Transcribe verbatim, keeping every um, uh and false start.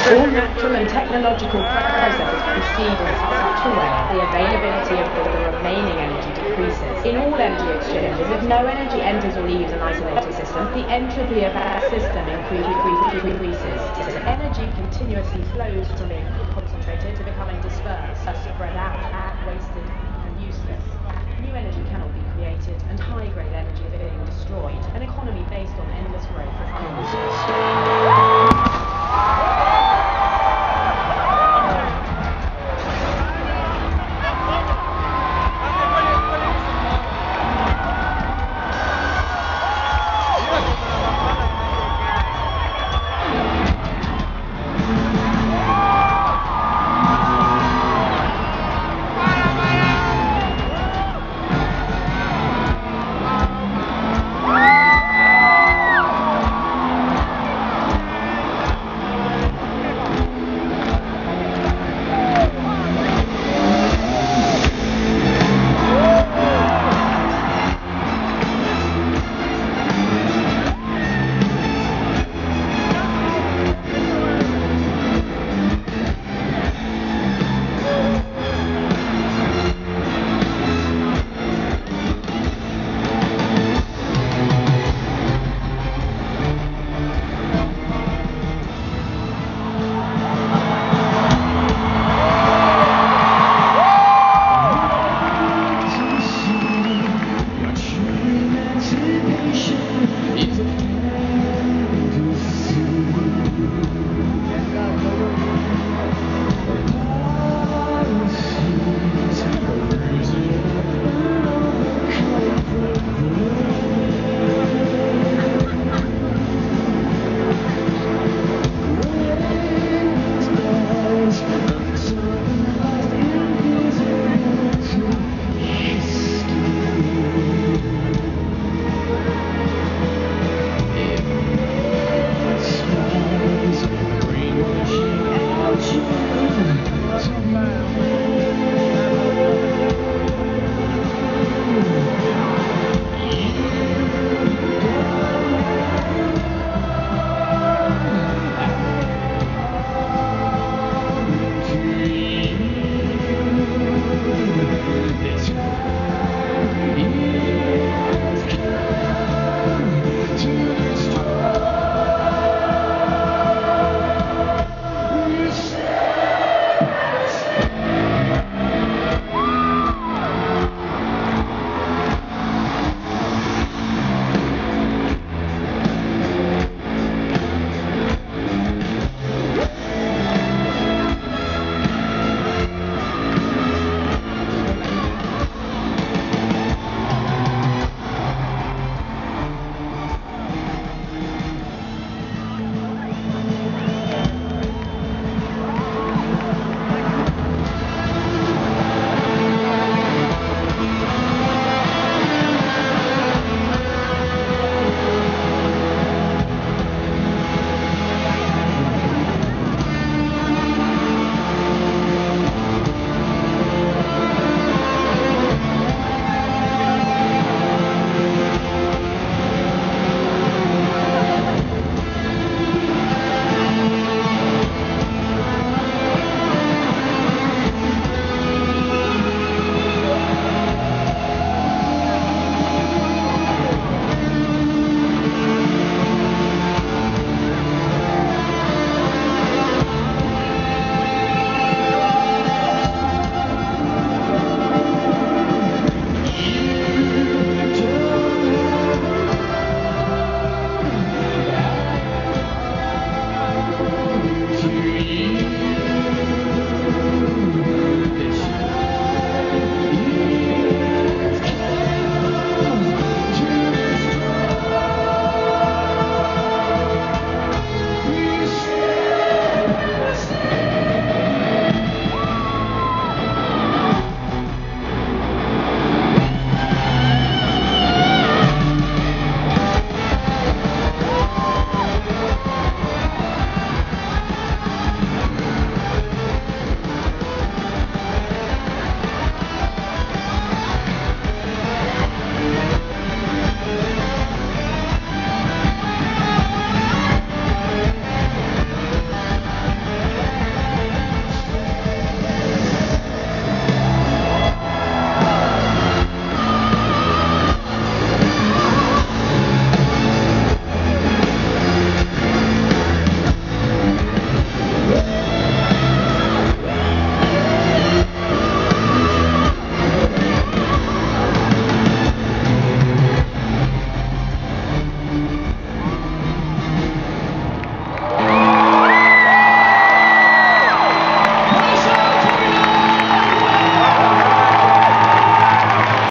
All natural and technological processes proceed in such a way the availability of the remaining energy decreases. In all energy exchanges, if no energy enters or leaves an isolated system, the entropy of that system increases. Energy continuously flows from being concentrated to becoming dispersed, spread out, wasted, and useless. New energy cannot be created, and high-grade energy is being destroyed. An economy based on endless growth is